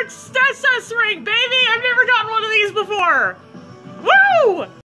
Art Sus Ring, baby! I've never gotten one of these before! Woo!